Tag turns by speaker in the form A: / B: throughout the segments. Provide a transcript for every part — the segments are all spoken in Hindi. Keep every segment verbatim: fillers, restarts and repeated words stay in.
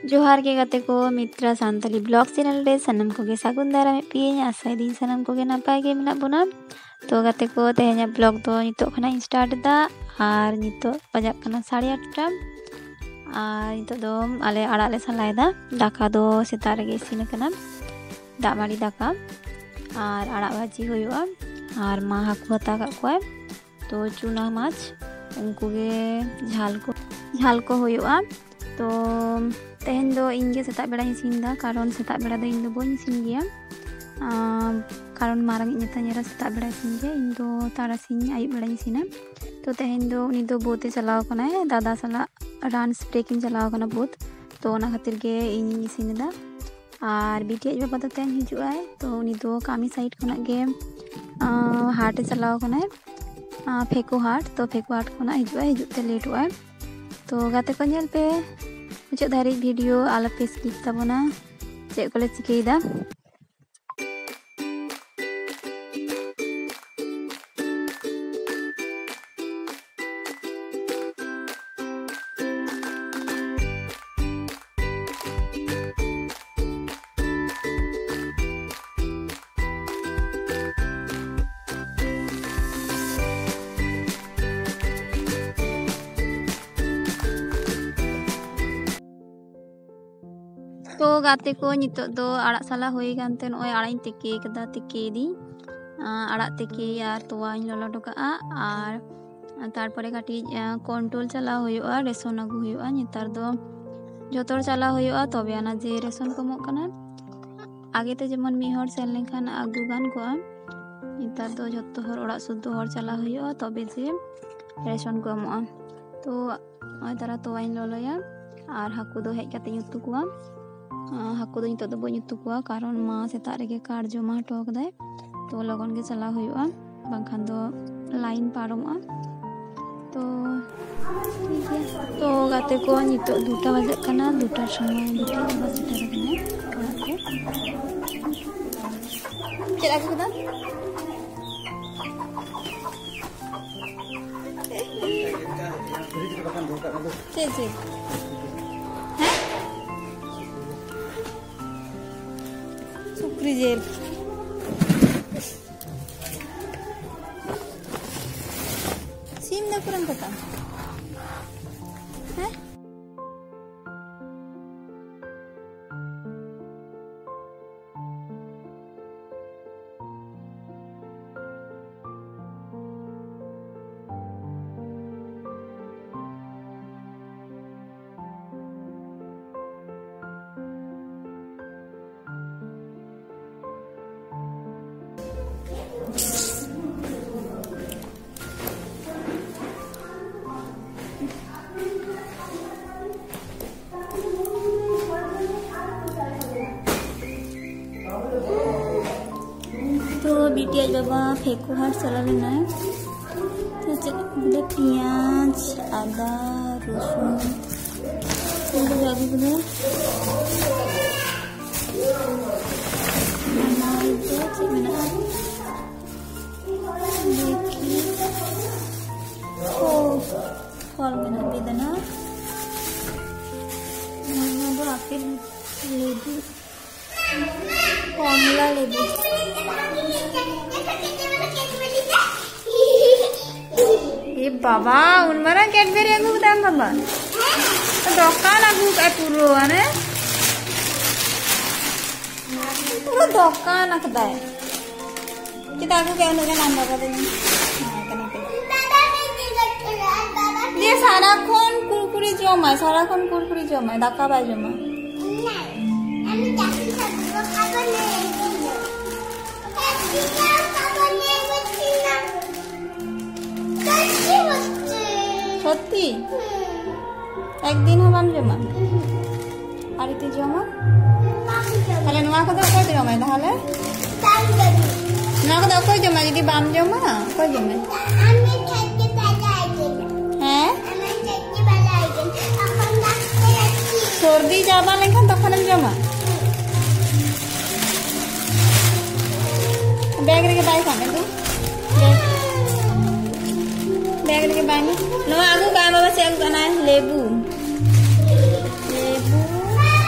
A: जोहार के गाते को मित्रा सानताली ब्लॉग चैनल रे सनम को सागुन दाराम पियें आशा दी सनम को नपाय गे मेना बोना। तो गाते को तेहेኛ ब्लॉग दो नितो खना स्टार्ट दा और नितो बजाक कना साढ़े आठटा और नितो दो आले आड़ा ले सलाय दा दाका दो सेता रेगे इसिन कना दाग माड़ी दाका और आड़ा भाजी हुयुआ और मा हाकु हता का कोय तो चुना माछ उनको गे झाल को झाल को हुयुआ। तो तेहेन दो इनगे सेता बेड़ा इसिन दा कारण सेता बेड़ा दो इन दो बन इसिन गया कारण मारंग इnyata nyara सेता बेड़ा इसिन गे इन दो तारासिन आयुब बेड़ा इसिना। तो तेहेन दो उनी दो बोते चलाव कना है दादा सला रान स्प्रे किन चलाव कना बोत तो ओना खातिर गे इन इसिन दा और बीटी आज बाबा तेन हिजुआ है तो उनी दो कामी साइड खना गे हाट चलाव कना है फेको हाट तो फेको हाट खना हिजुआ हिजुते लेट हुआ है। तो गाते को नेल पे मुझे धारी वीडियो आला पे स्किप ताबोना चेक कोले चिकेदा। तो गाते को नितो दो आड़ा साला होई गानते नोय आड़ा इन तेके कदा तेके दी आड़ा तेके यार तोवा इन ललो टोका और तारपरे काटी कंट्रोल चला हुयुआ रेशन अगु हुयुआ नितार दो जोतोर चला हुयुआ तबे आना जे रेशन को मो कना आगे ते जेमन मी हर सेन लेखान अगु गान को नितार दो जत्तो हर ओड़ा सुद्दो हर चला हुयुआ तबे जे रेशन को मो। तो ओय तारा तोवा इन ललोया और हाकु दो हेज काते युतु कुआ हाकु दो नितो दो बो युतु कुआ कारण मा सेता रेगे कार्ड जमा हटो कदाय तो लगन गे चला हुयुआ बांखान दो लाइन पारमआ। तो ठीक है तो गाते को नितो दुटा बजे कना दुटा समय दुटा बजे सेटर कना चला को कदा चे चे सुक्री जेल सीम ना kurang kata हैं तो बीटी आज बाबा फेको हाट चला लेना है तो चले पियाज आदा रसुन सब जागी बोले हमारे जो चीज़ देखिए ओ फल में बेदना मैं वो आके लेबू कमला लेबू ये बाबा उन मरा कैडबेरी आगू दाम बाबा तो दोकान आगू काय पुरो आने पुरो दोकान आकदाय kita aku kayak udah nambah katanya nah kenapa dia sarakon kurkuri jomai sarakon kurkuri jomai daka ba jomai আমি যাচ্ছি সব খাবার নিয়ে একদিন খাবার নিয়ে যাচ্ছি না কাচ্চি হচ্ছে সত্যি একদিন হবাম জমা আর তুই জমা তাহলে নোয়া কথা কই জমাই তাহলে ना को कोई जमा जी बाम जमा कोई जमा আমি খেতে পালা আইগেন হ্যাঁ আমি খেতে পালা আইগেন এখন ডাক্তার আছি সর্দি যাবা লেখান তখন জমা बैग रे के बाई सामने तू बैग रे के बाई नो आगू का बाबा से आगू करना है लेबू लेबू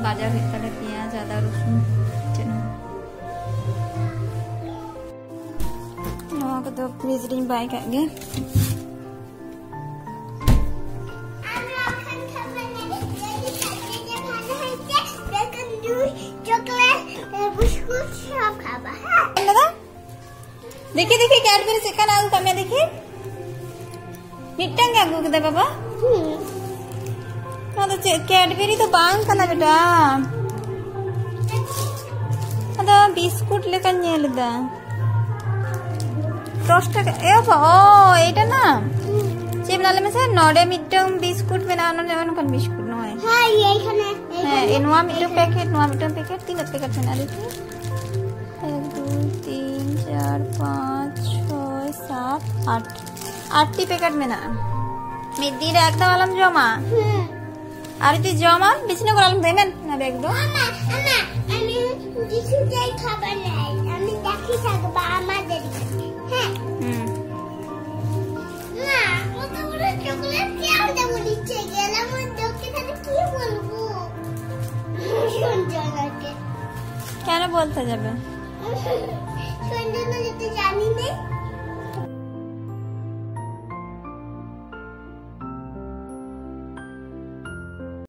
A: बाजार होता है पियाज आदा रसुन नवा को तो फ्रिज रे बाय का गे देखिए देखिए कैडबरी चिकन आगु कमे देखिए मिट्टंग आगु के बाबा हाँ तो कैडबरी तो बांग कना बेटा अदा बिस्कुट लेकर नेल दा दस টাকা ए ओ एटा ना चिप नाले में से नोडे मिट्टंग बिस्कुट में ना नोडे कौन बिस्कुट नो है हां ये खाने है इनवा मिट्टंग पैकेट नवा मिट्टंग पैकेट तीन पैकेट में ना देखिए एक दो तीन चार पाँच छः सात आठ आठ टी पैकेट में ना मिट्टी रे एकदा वाला जमा আর তুই জমা বিছনা করালাম দেবেন না ব্যাগ দো মামা মামা আমি কিছু যাই খাবার নাই আমি দেখি থাকবা আমাদের হ্যাঁ হুম না কত বড় চকলেট কি আনতে বলিছে গেলাম ওই দোকে তাহলে কি বলবো সঞ্জনাকে কেন বলতে যাবে সঞ্জনা যদি জানি না